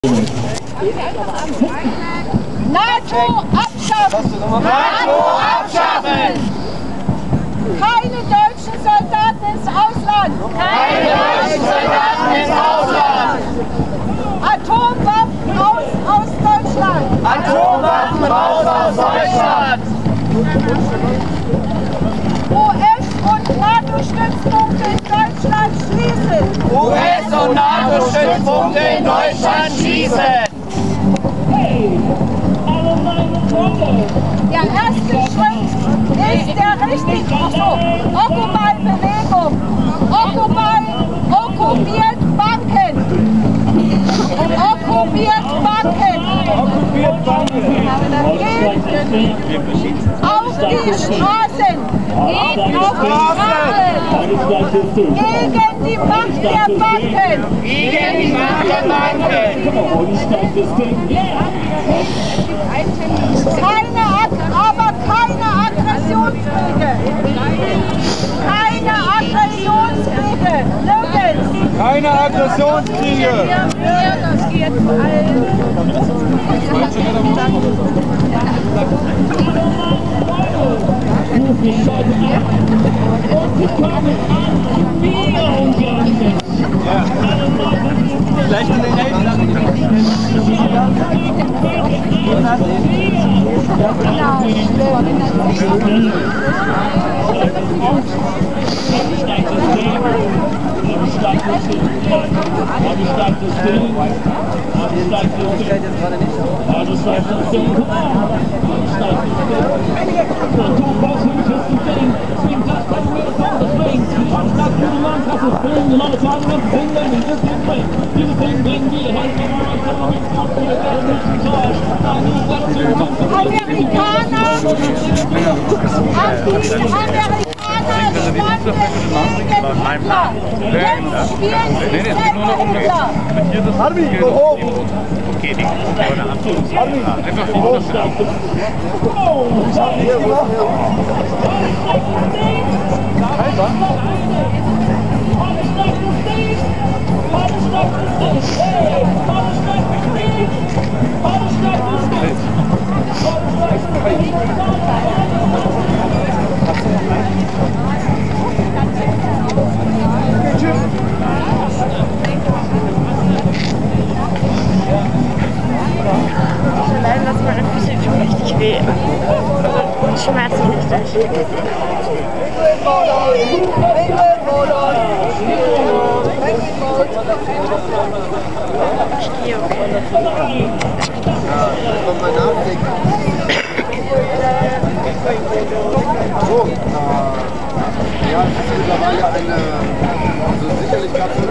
NATO abschaffen! NATO abschaffen! Keine deutschen Soldaten ins Ausland! Keine deutschen Soldaten ins Ausland! Atomwaffen raus aus Deutschland! Atomwaffen raus aus Deutschland! US- und NATO-Stützpunkte in Deutschland schließen! US- und NATO-Stützpunkte in Deutschland schließen! Der erste Schritt ist der richtige. Occupy-Bewegung. Occupy okkupiert Banken. Okkupiert Banken. Geht auf die Straßen. Geht auf die Straßen. Gegen die Macht der Banken. Gegen die Macht der Banken! Aber keine Aggressionskriege. Keine Aggressionskriege. Nirgends. Keine Aggressionskriege! Das geht vor allem. Gleich mit den Helden. Allein lassen meine Füße tun richtig weh. Und schmerzen richtig. Ja, es ist mittlerweile eine, also sicherlich gab es